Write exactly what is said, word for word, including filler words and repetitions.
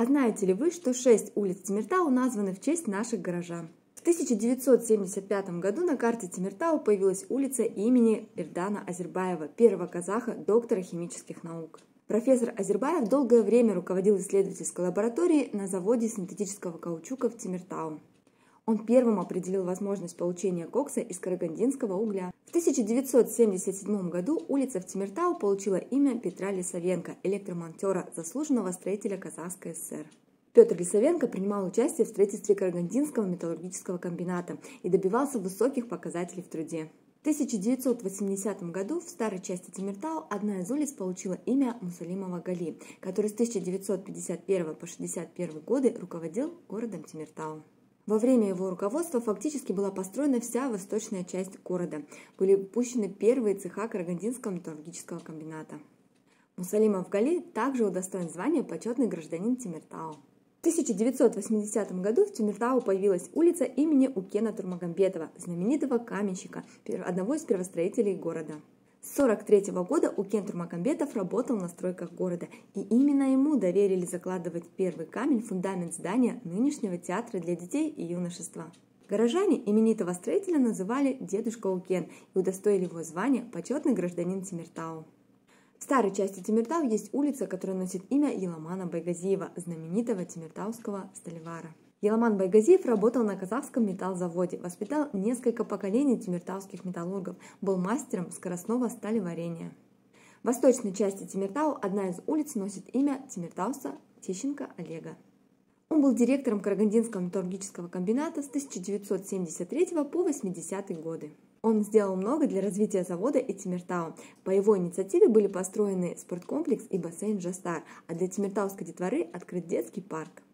А знаете ли вы, что шесть улиц Темиртау названы в честь наших горожан? В тысяча девятьсот семьдесят пятом году на карте Темиртау появилась улица имени Эрдана Азербаева, первого казаха, доктора химических наук. Профессор Азербаев долгое время руководил исследовательской лабораторией на заводе синтетического каучука в Темиртау. Он первым определил возможность получения кокса из карагандинского угля. В тысяча девятьсот семьдесят седьмом году улица в Темиртау получила имя Петра Лисавенко, электромонтера, заслуженного строителя Казахской ССР. Петр Лисавенко принимал участие в строительстве Карагандинского металлургического комбината и добивался высоких показателей в труде. В тысяча девятьсот восьмидесятом году в старой части Темиртау одна из улиц получила имя Мусалимова Гали, который с тысяча девятьсот пятьдесят первого по шестьдесят первый годы руководил городом Темиртау. Во время его руководства фактически была построена вся восточная часть города. Были выпущены первые цеха Карагандинского металлургического комбината. Мусалимов Гали также удостоен звания почетный гражданин Темиртау. В тысяча девятьсот восьмидесятом году в Темиртау появилась улица имени Укена Турмагомбетова, знаменитого каменщика, одного из первостроителей города. С тысяча девятьсот сорок третьего года Укен Турмагомбетов работал на стройках города, и именно ему доверили закладывать первый камень в фундамент здания нынешнего театра для детей и юношества. Горожане именитого строителя называли «Дедушка Укен» и удостоили его звания «Почетный гражданин Темиртау». В старой части Темиртау есть улица, которая носит имя Еламана Байгазиева, знаменитого темиртауского сталевара. Еламан Байгазиев работал на Казахском металлзаводе, воспитал несколько поколений темиртауских металлургов, был мастером скоростного сталеварения. В восточной части Темиртау одна из улиц носит имя темиртауса Тищенко Олега. Он был директором Карагандинского металлургического комбината с тысяча девятьсот семьдесят третьего по восьмидесятые годы. Он сделал много для развития завода и Темиртау. По его инициативе были построены спорткомплекс и бассейн «Жастар», а для темиртауской детворы открыт детский парк.